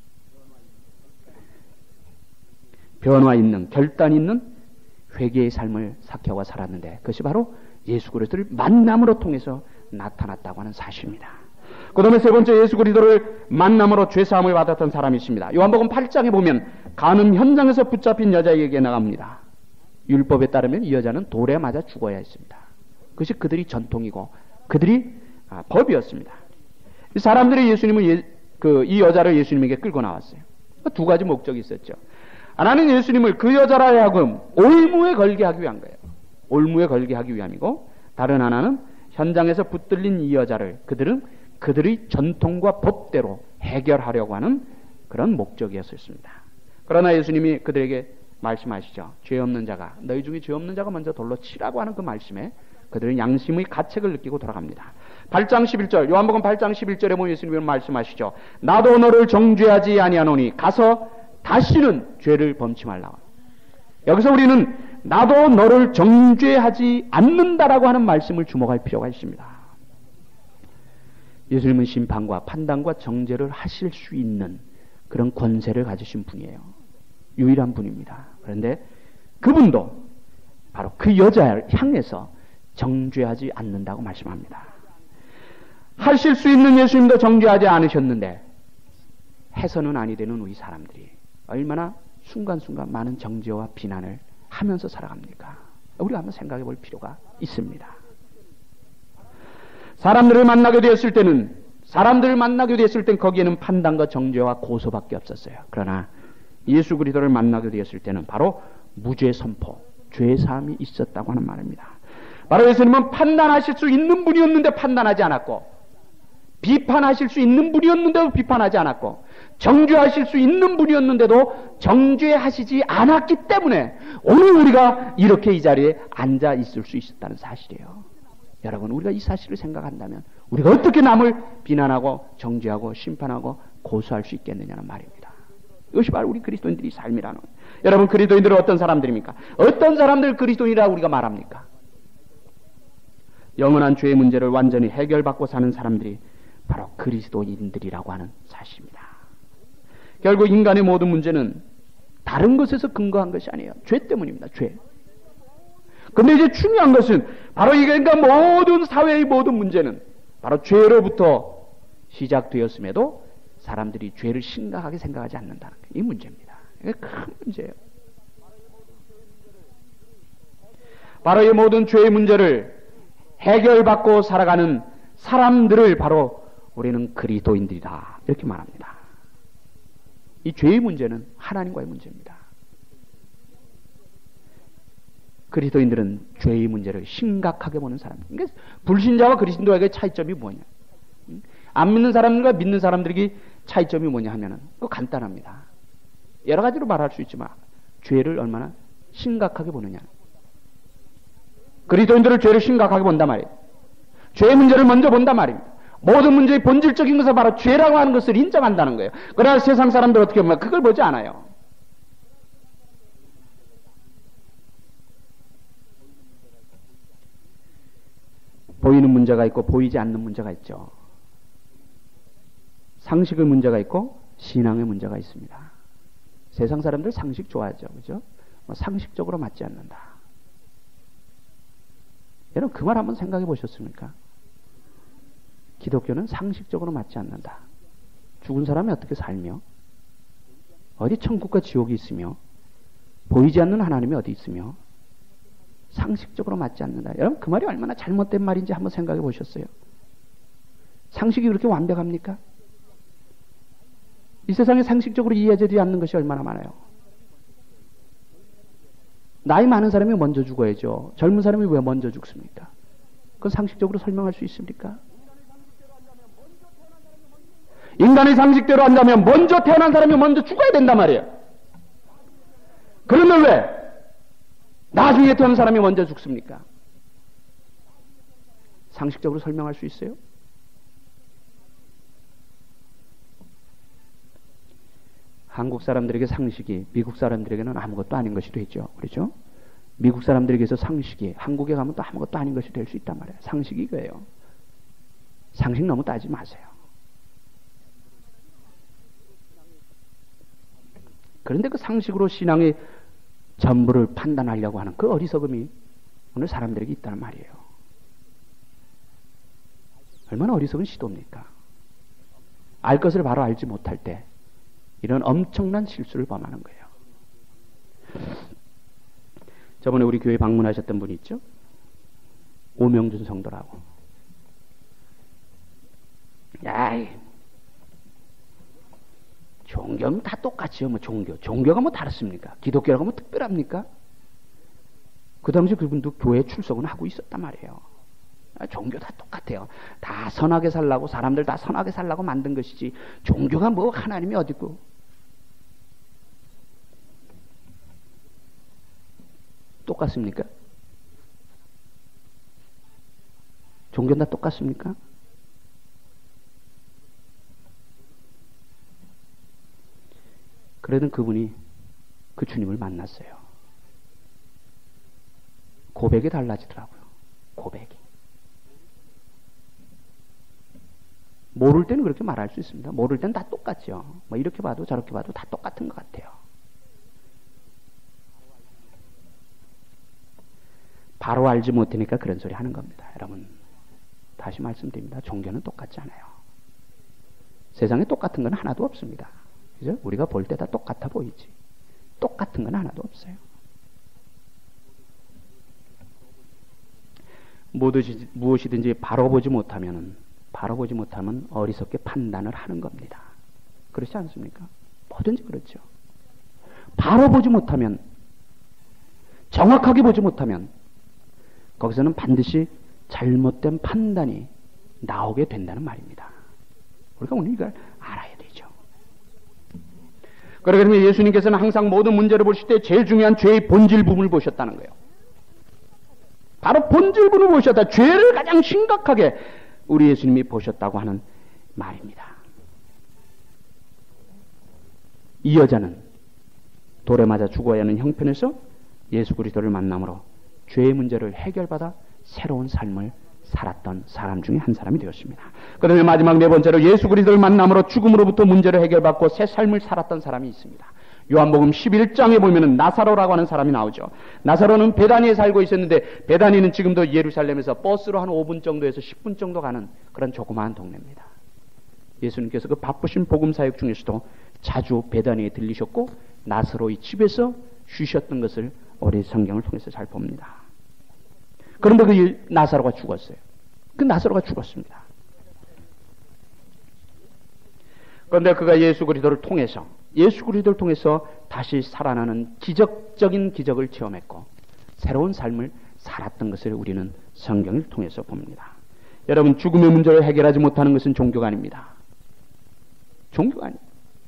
변화 있는, 결단 있는 회개의 삶을 삭개오가 살았는데 그것이 바로 예수 그리스도를 만남으로 통해서 나타났다고 하는 사실입니다. 그 다음에 세 번째, 예수 그리스도를 만남으로 죄사함을 받았던 사람이 있습니다. 요한복음 8장에 보면 간음 현장에서 붙잡힌 여자에게 나갑니다. 율법에 따르면 이 여자는 돌에 맞아 죽어야 했습니다. 그것이 그들이 전통이고 그들이 법이었습니다. 사람들이 이 여자를 예수님에게 끌고 나왔어요. 두 가지 목적이 있었죠. 하나는 예수님을 그 여자라 하여금 올무에 걸게 하기 위한 거예요. 올무에 걸게 하기 위함이고, 다른 하나는 현장에서 붙들린 이 여자를 그들의 전통과 법대로 해결하려고 하는 그런 목적이었습니다. 그러나 예수님이 그들에게 말씀하시죠. 너희 중에 죄 없는 자가 먼저 돌로 치라고 하는 그 말씀에 그들은 양심의 가책을 느끼고 돌아갑니다. 8장 11절, 요한복음 8장 11절에 보면 예수님은 말씀하시죠. 나도 너를 정죄하지 아니하노니 가서 다시는 죄를 범치 말라. 여기서 우리는 나도 너를 정죄하지 않는다라고 하는 말씀을 주목할 필요가 있습니다. 예수님은 심판과 판단과 정죄를 하실 수 있는 그런 권세를 가지신 분이에요. 유일한 분입니다. 그런데 그분도 바로 그 여자를 향해서 정죄하지 않는다고 말씀합니다. 하실 수 있는 예수님도 정죄하지 않으셨는데 해서는 아니 되는 우리 사람들이 얼마나 순간순간 많은 정죄와 비난을 하면서 살아갑니까? 우리가 한번 생각해 볼 필요가 있습니다. 사람들을 만나게 되었을 때는 거기에는 판단과 정죄와 고소밖에 없었어요. 그러나 예수 그리스도를 만나게 되었을 때는 바로 무죄 선포, 죄 사함이 있었다고 하는 말입니다. 바로 예수님은 판단하실 수 있는 분이었는데 판단하지 않았고, 비판하실 수 있는 분이었는데도 비판하지 않았고, 정죄하실 수 있는 분이었는데도 정죄하시지 않았기 때문에 오늘 우리가 이렇게 이 자리에 앉아 있을 수 있었다는 사실이에요. 여러분, 우리가 이 사실을 생각한다면 우리가 어떻게 남을 비난하고 정죄하고 심판하고 고소할 수 있겠느냐는 말입니다. 이것이 바로 우리 그리스도인들의 삶이라는 거예요. 여러분, 그리스도인들은 어떤 사람들입니까? 어떤 사람들 그리스도인이라고 우리가 말합니까? 영원한 죄의 문제를 완전히 해결받고 사는 사람들이 바로 그리스도인들이라고 하는 사실입니다. 결국 인간의 모든 문제는 다른 것에서 근거한 것이 아니에요. 죄 때문입니다. 죄. 근데 이제 중요한 것은 바로 이게 그러니까 모든 사회의 모든 문제는 바로 죄로부터 시작되었음에도 사람들이 죄를 심각하게 생각하지 않는다는 게 이 문제입니다. 이게 큰 문제예요. 바로 이 모든 죄의 문제를 해결받고 살아가는 사람들을 바로 우리는 그리스도인들이다, 이렇게 말합니다. 이 죄의 문제는 하나님과의 문제입니다. 그리스도인들은 죄의 문제를 심각하게 보는 사람. 그러니까 불신자와 그리스도에게 차이점이 뭐냐? 안 믿는 사람들과 믿는 사람들에게 차이점이 뭐냐 하면은 그거 간단합니다. 여러 가지로 말할 수 있지만 죄를 얼마나 심각하게 보느냐. 그리스도인들은 죄를 심각하게 본단 말이에요. 죄의 문제를 먼저 본단 말입니다. 모든 문제의 본질적인 것은 바로 죄라고 하는 것을 인정한다는 거예요. 그러나 세상 사람들 어떻게 보면 그걸 보지 않아요. 보이는 문제가 있고 보이지 않는 문제가 있죠. 상식의 문제가 있고 신앙의 문제가 있습니다. 세상 사람들 상식 좋아하죠. 그죠? 상식적으로 맞지 않는다. 여러분, 그 말 한번 생각해 보셨습니까? 기독교는 상식적으로 맞지 않는다. 죽은 사람이 어떻게 살며, 어디 천국과 지옥이 있으며, 보이지 않는 하나님이 어디 있으며, 상식적으로 맞지 않는다. 여러분, 그 말이 얼마나 잘못된 말인지 한번 생각해 보셨어요? 상식이 그렇게 완벽합니까? 이 세상에 상식적으로 이해되지 않는 것이 얼마나 많아요. 나이 많은 사람이 먼저 죽어야죠. 젊은 사람이 왜 먼저 죽습니까? 그건 상식적으로 설명할 수 있습니까? 인간의 상식대로 한다면 먼저 태어난 사람이 먼저 죽어야 된단 말이에요. 그러면 왜 나중에 태어난 사람이 먼저 죽습니까? 상식적으로 설명할 수 있어요? 한국 사람들에게 상식이 미국 사람들에게는 아무것도 아닌 것이 되죠. 그렇죠? 미국 사람들에게서 상식이 한국에 가면 또 아무것도 아닌 것이 될 수 있단 말이에요. 상식이 이거예요. 상식 너무 따지지 마세요. 그런데 그 상식으로 신앙의 전부를 판단하려고 하는 그 어리석음이 오늘 사람들에게 있다는 말이에요. 얼마나 어리석은 시도입니까? 알 것을 바로 알지 못할 때 이런 엄청난 실수를 범하는 거예요. 저번에 우리 교회 방문하셨던 분이 있죠? 오명준 성도라고. 야이, 종교는 다 똑같이요. 뭐 종교가 뭐 다릅니까? 기독교라고 뭐 특별합니까? 그 당시 그분도 교회 출석은 하고 있었단 말이에요. 종교 다 똑같아요. 다 선하게 살라고, 사람들 다 선하게 살라고 만든 것이지 종교가 뭐 하나님이 어디고. 똑같습니까? 종교는 다 똑같습니까? 그러던 그분이 그 주님을 만났어요. 고백이 달라지더라고요. 고백이. 모를 때는 그렇게 말할 수 있습니다. 모를 때는 다 똑같죠. 뭐 이렇게 봐도 저렇게 봐도 다 똑같은 것 같아요. 바로 알지 못하니까 그런 소리 하는 겁니다. 여러분, 다시 말씀드립니다. 종교는 똑같지 않아요. 세상에 똑같은 건 하나도 없습니다. 그죠? 우리가 볼 때 다 똑같아 보이지. 똑같은 건 하나도 없어요. 무엇이든지 바로 보지 못하면 어리석게 판단을 하는 겁니다. 그렇지 않습니까? 뭐든지 그렇죠. 바로 보지 못하면, 정확하게 보지 못하면 거기서는 반드시 잘못된 판단이 나오게 된다는 말입니다. 우리가 오늘 이걸 알아야 되죠. 그러면 예수님께서는 항상 모든 문제를 보실 때 제일 중요한 죄의 본질 부분을 보셨다는 거예요. 바로 본질 부분을 보셨다. 죄를 가장 심각하게 우리 예수님이 보셨다고 하는 말입니다. 이 여자는 돌에 맞아 죽어야 하는 형편에서 예수 그리스도를 만남으로 죄의 문제를 해결받아 새로운 삶을 살았던 사람 중에 한 사람이 되었습니다. 그 다음에 마지막 네 번째로 예수 그리스도를 만남으로 죽음으로부터 문제를 해결받고 새 삶을 살았던 사람이 있습니다. 요한복음 11장에 보면은 나사로라고 하는 사람이 나오죠. 나사로는 베다니에 살고 있었는데, 베다니는 지금도 예루살렘에서 버스로 한 5분 정도에서 10분 정도 가는 그런 조그마한 동네입니다. 예수님께서 그 바쁘신 복음 사역 중에서도 자주 베다니에 들리셨고 나사로의 집에서 쉬셨던 것을 우리 성경을 통해서 잘 봅니다. 그런데 그 나사로가 죽었어요. 그 나사로가 죽었습니다. 그런데 그가 예수 그리스도를 통해서 다시 살아나는 기적적인 기적을 체험했고 새로운 삶을 살았던 것을 우리는 성경을 통해서 봅니다. 여러분, 죽음의 문제를 해결하지 못하는 것은 종교가 아닙니다. 종교가 아닙니다.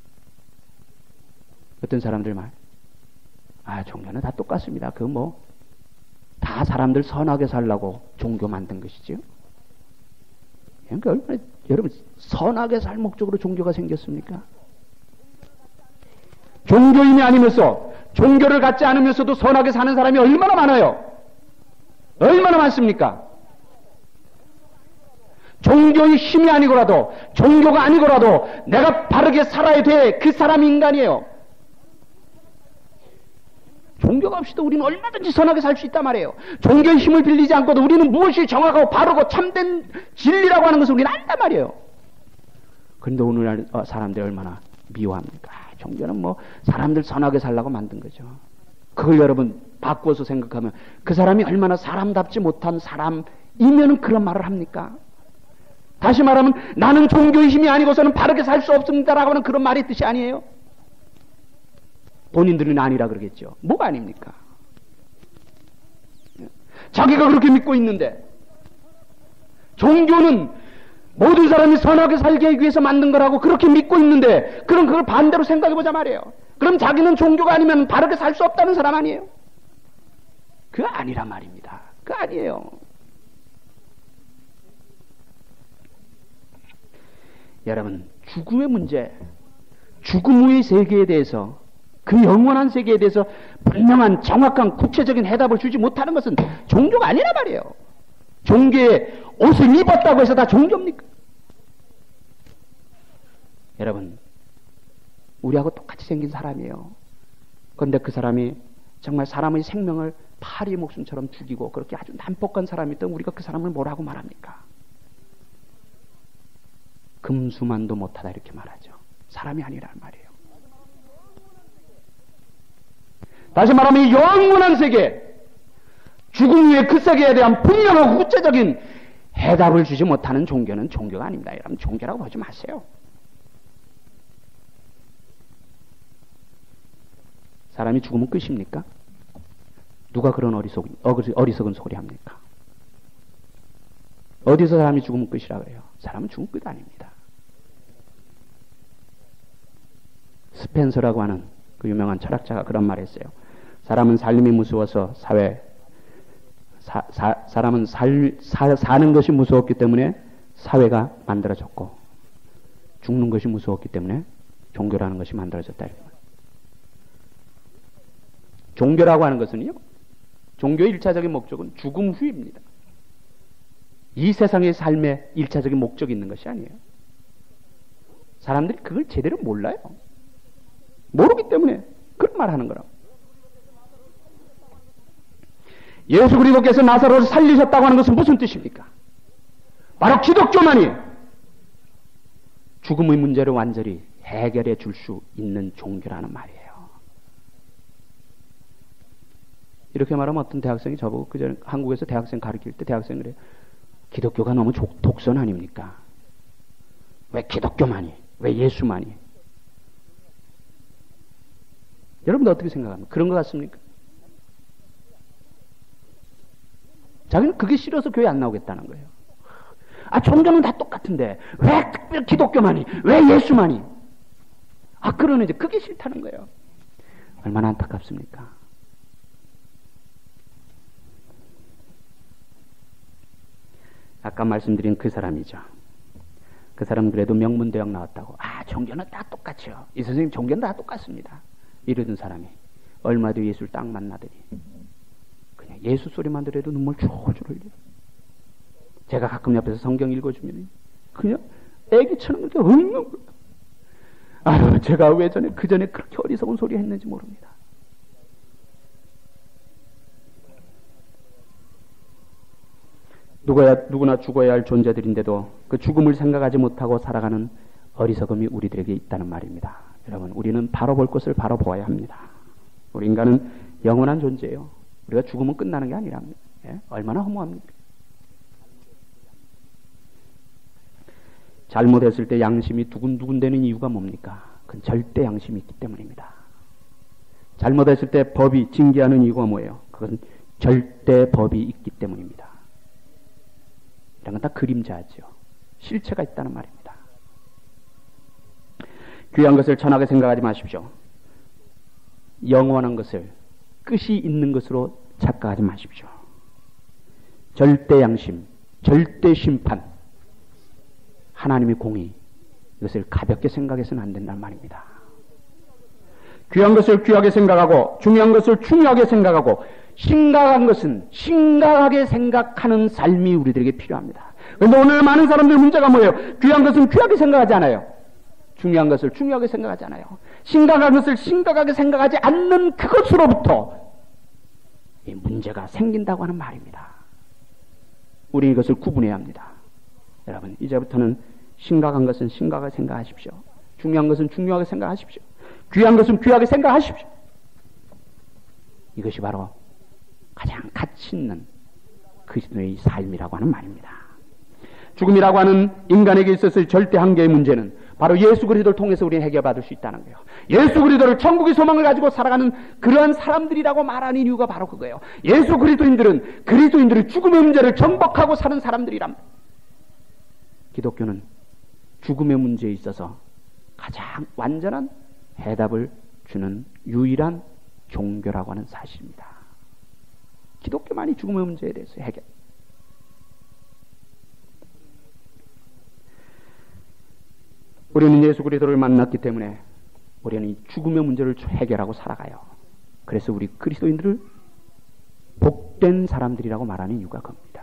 어떤 사람들 말, 종교는 다 똑같습니다. 다 사람들 선하게 살라고 종교 만든 것이지요. 그러니까 얼마나, 여러분, 선하게 살 목적으로 종교가 생겼습니까? 종교인이 아니면서, 종교를 갖지 않으면서도 선하게 사는 사람이 얼마나 많아요? 얼마나 많습니까? 종교의 힘이 아니고라도, 종교가 아니고라도 내가 바르게 살아야 돼. 그 사람이 인간이에요. 종교가 없이도 우리는 얼마든지 선하게 살 수 있단 말이에요. 종교의 힘을 빌리지 않고도 우리는 무엇이 정확하고 바르고 참된 진리라고 하는 것을 우리는 안단 말이에요. 그런데 오늘날 사람들이 얼마나 미워합니까? 종교는 사람들 선하게 살라고 만든 거죠. 그걸 여러분 바꾸어서 생각하면 그 사람이 얼마나 사람답지 못한 사람이면 그런 말을 합니까? 다시 말하면 나는 종교의 힘이 아니고서는 바르게 살 수 없습니다라고 하는 그런 말의 뜻이 아니에요. 본인들은 아니라 그러겠죠. 뭐가 아닙니까? 자기가 그렇게 믿고 있는데, 종교는 모든 사람이 선하게 살게 하기 위해서 만든 거라고 그렇게 믿고 있는데, 그럼 그걸 반대로 생각해보자 말이에요. 그럼 자기는 종교가 아니면 바르게 살 수 없다는 사람 아니에요? 그거 아니란 말입니다. 그거 아니에요. 여러분, 죽음의 문제, 죽음 후의 세계에 대해서, 그 영원한 세계에 대해서 분명한 정확한 구체적인 해답을 주지 못하는 것은 종교가 아니란 말이에요. 종교의 옷을 입었다고 해서 다 종교입니까? 여러분, 우리하고 똑같이 생긴 사람이에요. 그런데 그 사람이 정말 사람의 생명을 파리의 목숨처럼 죽이고 그렇게 아주 난폭한 사람이 있던 우리가 그 사람을 뭐라고 말합니까? 금수만도 못하다 이렇게 말하죠. 사람이 아니란 말이에요. 다시 말하면 이 영원한 세계, 죽음 후의 그 세계에 대한 분명하고 구체적인 해답을 주지 못하는 종교는 종교가 아닙니다. 여러분, 종교라고 보지 마세요. 사람이 죽으면 끝입니까? 누가 그런 어리석은 소리 합니까? 어디서 사람이 죽으면 끝이라 그래요? 사람은 죽으면 끝 아닙니다. 스펜서라고 하는 그 유명한 철학자가 그런 말을 했어요. 사람은 삶이 무서워서 사람은 사는 것이 무서웠기 때문에 사회가 만들어졌고, 죽는 것이 무서웠기 때문에 종교라는 것이 만들어졌다. 종교라고 하는 것은요, 종교의 1차적인 목적은 죽음 후입니다. 이 세상의 삶의 1차적인 목적이 있는 것이 아니에요. 사람들이 그걸 제대로 몰라요. 모르기 때문에 그런 말 하는 거라고. 예수 그리스도께서 나사로를 살리셨다고 하는 것은 무슨 뜻입니까? 바로 기독교만이 죽음의 문제를 완전히 해결해 줄 수 있는 종교라는 말이에요. 이렇게 말하면 어떤 대학생이 저보고 그전에 한국에서 대학생 가르칠 때 대학생이 그래요. 기독교가 너무 독선 아닙니까? 왜 기독교만이? 왜 예수만이? 여러분들 어떻게 생각합니까? 그런 것 같습니까? 자기는 그게 싫어서 교회 안 나오겠다는 거예요. 아, 종교는 다 똑같은데 왜 특별히 기독교만이? 왜 예수만이? 아, 그러는 이제 그게 싫다는 거예요. 얼마나 안타깝습니까? 아까 말씀드린 그 사람이죠. 그 사람은 그래도 명문대학 나왔다고. 아, 종교는 다 똑같죠. 이 선생님 종교는 다 똑같습니다. 이러던 사람이 얼마 뒤에 예수를 딱 만나더니 그냥 예수 소리만 들어도 눈물 줄줄 흘려. 제가 가끔 옆에서 성경 읽어주면 그냥 애기처럼 그렇게 읊는 거예요. 아유, 제가 왜 그 전에 그렇게 어리석은 소리 했는지 모릅니다. 누구나 죽어야 할 존재들인데도 그 죽음을 생각하지 못하고 살아가는 어리석음이 우리들에게 있다는 말입니다. 여러분, 우리는 바로 볼 것을 바로 보아야 합니다. 우리 인간은 영원한 존재예요. 우리가 죽으면 끝나는 게 아니랍니다. 예? 얼마나 허무합니까? 잘못했을 때 양심이 두근두근대는 이유가 뭡니까? 그건 절대 양심이 있기 때문입니다. 잘못했을 때 법이 징계하는 이유가 뭐예요? 그건 절대 법이 있기 때문입니다. 이런 건 다 그림자죠. 실체가 있다는 말입니다. 귀한 것을 천하게 생각하지 마십시오. 영원한 것을 끝이 있는 것으로 착각하지 마십시오. 절대 양심, 절대 심판, 하나님의 공의, 이것을 가볍게 생각해서는 안 된다는 말입니다. 귀한 것을 귀하게 생각하고 중요한 것을 중요하게 생각하고 심각한 것은 심각하게 생각하는 삶이 우리들에게 필요합니다. 그런데 오늘 많은 사람들 문제가 뭐예요? 귀한 것은 귀하게 생각하지 않아요. 중요한 것을 중요하게 생각하지 않아요. 심각한 것을 심각하게 생각하지 않는 그것으로부터 이 문제가 생긴다고 하는 말입니다. 우리 이것을 구분해야 합니다. 여러분, 이제부터는 심각한 것은 심각하게 생각하십시오. 중요한 것은 중요하게 생각하십시오. 귀한 것은 귀하게 생각하십시오. 이것이 바로 가장 가치 있는 그리스도의 삶이라고 하는 말입니다. 죽음이라고 하는 인간에게 있어서의 절대 한계의 문제는 바로 예수 그리스도를 통해서 우리는 해결받을 수 있다는 거예요. 예수 그리스도를 천국의 소망을 가지고 살아가는 그러한 사람들이라고 말하는 이유가 바로 그거예요. 예수 그리스도인들은 죽음의 문제를 정복하고 사는 사람들이랍니다. 기독교는 죽음의 문제에 있어서 가장 완전한 해답을 주는 유일한 종교라고 하는 사실입니다. 기독교만이 죽음의 문제에 대해서 해결. 우리는 예수 그리스도를 만났기 때문에 우리는 이 죽음의 문제를 해결하고 살아가요. 그래서 우리 그리스도인들을 복된 사람들이라고 말하는 이유가 겁니다.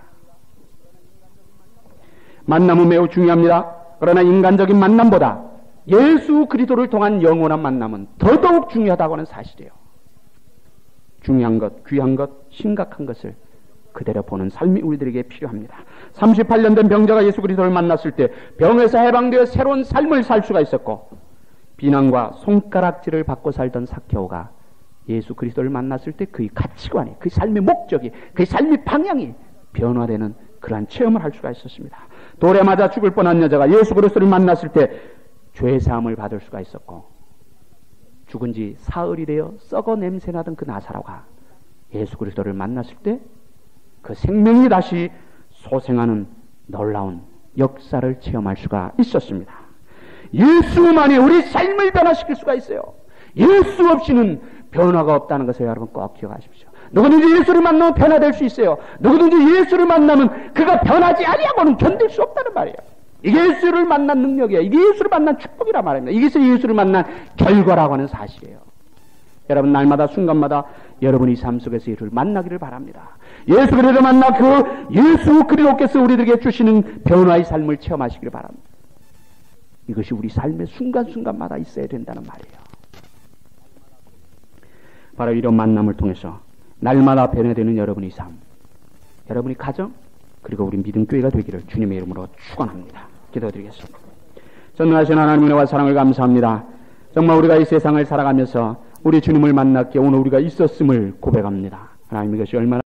만남은 매우 중요합니다. 그러나 인간적인 만남보다 예수 그리스도를 통한 영원한 만남은 더더욱 중요하다고 하는 사실이에요. 중요한 것, 귀한 것, 심각한 것을 그대로 보는 삶이 우리들에게 필요합니다. 38년 된 병자가 예수 그리스도를 만났을 때 병에서 해방되어 새로운 삶을 살 수가 있었고, 비난과 손가락질을 받고 살던 삭개오가 예수 그리스도를 만났을 때 그의 가치관이, 그의 삶의 목적이, 그의 삶의 방향이 변화되는 그러한 체험을 할 수가 있었습니다. 돌에 맞아 죽을 뻔한 여자가 예수 그리스도를 만났을 때 죄 사함을 받을 수가 있었고, 죽은 지 사흘이 되어 썩어 냄새나던 그 나사로가 예수 그리스도를 만났을 때 그 생명이 다시 소생하는 놀라운 역사를 체험할 수가 있었습니다. 예수만이 우리 삶을 변화시킬 수가 있어요. 예수 없이는 변화가 없다는 것을 여러분 꼭 기억하십시오. 누구든지 예수를 만나면 변화될 수 있어요. 누구든지 예수를 만나면 그가 변하지 아니하고는 견딜 수 없다는 말이에요. 이게 예수를 만난 능력이에요. 이게 예수를 만난 축복이란 말입니다. 이게 예수를 만난 결과라고 하는 사실이에요. 여러분, 날마다 순간마다 여러분이 삶 속에서 예수를 만나기를 바랍니다. 예수 그리스도를 만나 그 예수 그리스도께서 우리들에게 주시는 변화의 삶을 체험하시기를 바랍니다. 이것이 우리 삶의 순간순간마다 있어야 된다는 말이에요. 바로 이런 만남을 통해서 날마다 변화되는 여러분의 삶, 여러분의 가정, 그리고 우리 믿음교회가 되기를 주님의 이름으로 축원합니다. 기도드리겠습니다. 전능하신 하나님 은혜와 사랑을 감사합니다. 정말 우리가 이 세상을 살아가면서 우리 주님을 만났기에 오늘 우리가 있었음을 고백합니다. 하나님, 이것이 얼마나